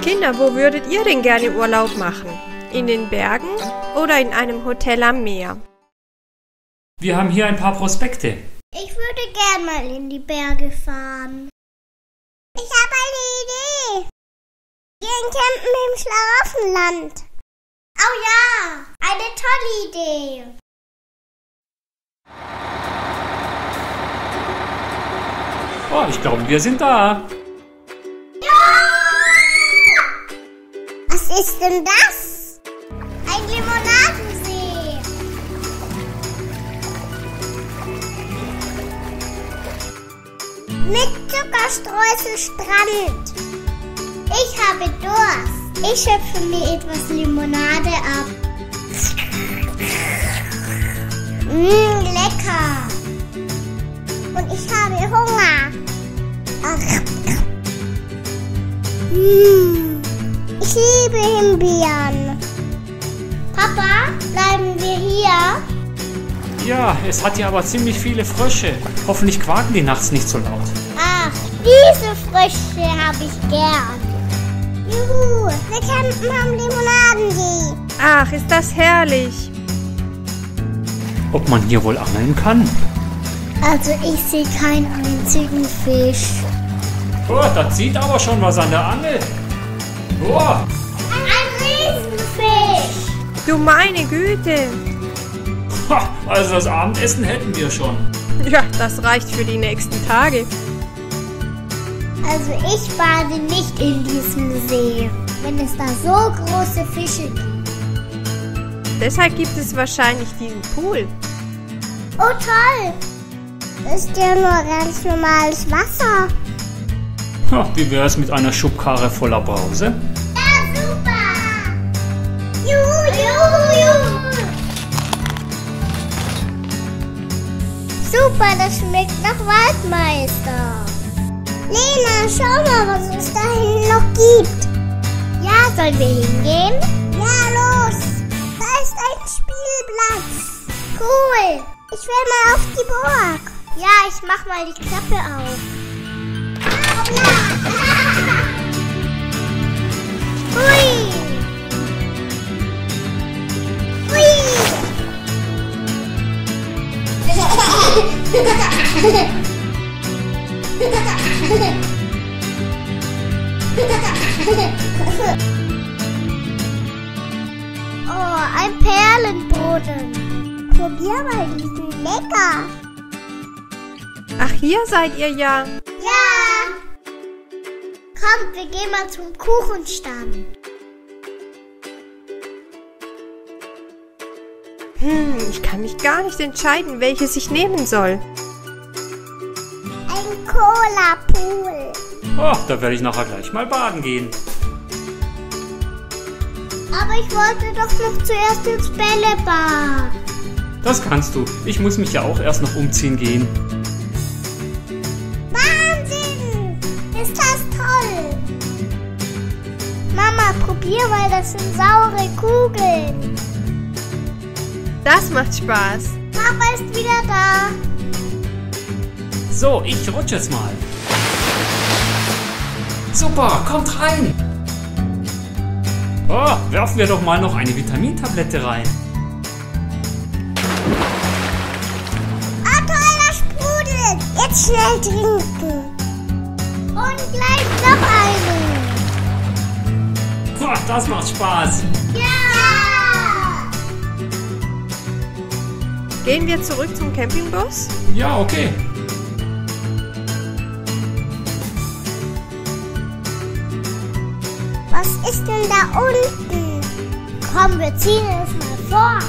Kinder, wo würdet ihr denn gerne Urlaub machen? In den Bergen oder in einem Hotel am Meer? Wir haben hier ein paar Prospekte. Ich würde gern mal in die Berge fahren. Ich habe eine Idee. Gehen campen im Schlaraffenland. Oh ja, eine tolle Idee. Oh, ich glaube, wir sind da. Was ist denn das? Ein Limonadensee. Mit Zuckerstreuselstrand. Ich habe Durst. Ich schöpfe mir etwas Limonade ab. Lecker. Und ich habe Hunger. Ich liebe Himbeeren. Papa, bleiben wir hier? Ja, es hat hier aber ziemlich viele Frösche. Hoffentlich quaken die nachts nicht so laut. Ach, diese Frösche habe ich gern. Juhu, wir campen am Limonadensee. Ach, ist das herrlich. Ob man hier wohl angeln kann? Also ich sehe keinen einzigen Fisch. Oh, da zieht aber schon was an der Angel. Oh, Ein Riesenfisch. Du meine Güte. ha, also das Abendessen hätten wir schon. Ja, das reicht für die nächsten Tage. Also ich bade nicht in diesem See, wenn es da so große Fische gibt. Deshalb gibt es wahrscheinlich diesen Pool. Oh toll. Das ist ja nur ganz normales Wasser. Ha, wie wäre es mit einer Schubkarre voller Brause? Ja, super! Juhu, juhu, juhu! Super, das schmeckt nach Waldmeister. Lena, schau mal, was es da hinten noch gibt. Ja, sollen wir hingehen? Ja, los! Da ist ein Spielplatz. Cool! Ich will mal auf die Burg. Ja, ich mach mal die Klappe auf. Hui! Oh, ein Perlenboden. Probier mal diesen lecker. Ach, hier seid ihr ja. Ja! Kommt, wir gehen mal zum Kuchenstand. Ich kann mich gar nicht entscheiden, welches ich nehmen soll. Ein Cola-Pool. Oh, da werde ich nachher gleich mal baden gehen. Aber ich wollte doch noch zuerst ins Bällebad. Das kannst du. Ich muss mich ja auch erst noch umziehen gehen. Wahnsinn! Ist das toll! Mama, probier mal, das sind saure Kugeln. Das macht Spaß. Papa ist wieder da. So, ich rutsche jetzt mal. Super, kommt rein. Oh, werfen wir doch mal noch eine Vitamintablette rein. Ah, toller Sprudel. Jetzt schnell trinken. Und gleich noch eine. Oh, das macht Spaß. Ja! Gehen wir zurück zum Campingbus? Ja, okay. Was ist denn da unten? Komm, wir ziehen es mal vor.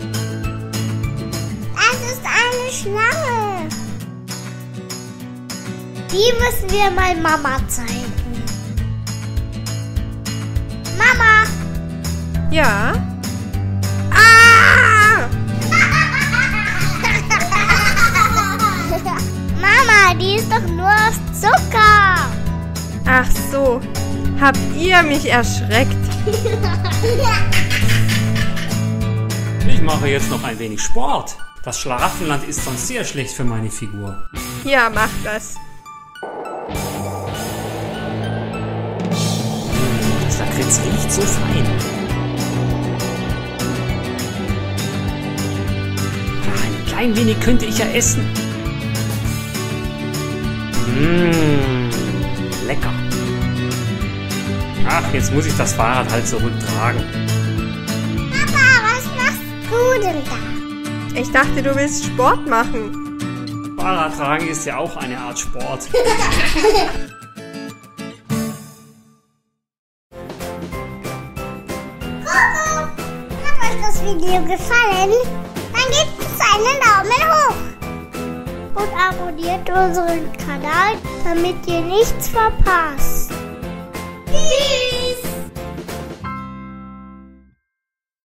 Das ist eine Schlange. Die müssen wir mal Mama zeigen. Mama! Ja. Ah! Mama, die ist doch nur aus Zucker. Ach so. Habt ihr mich erschreckt? Ich mache jetzt noch ein wenig Sport. Das Schlaraffenland ist sonst sehr schlecht für meine Figur. Ja, mach das. es riecht so fein. Ein klein wenig könnte ich ja essen. Lecker. Ach, jetzt muss ich das Fahrrad halt zurücktragen. Papa, was machst du denn da? Ich dachte, du willst Sport machen. Fahrradtragen ist ja auch eine Art Sport. Hat euch das Video gefallen? Dann gebt uns einen Daumen hoch. Und abonniert unseren Kanal, damit ihr nichts verpasst. Tschüss.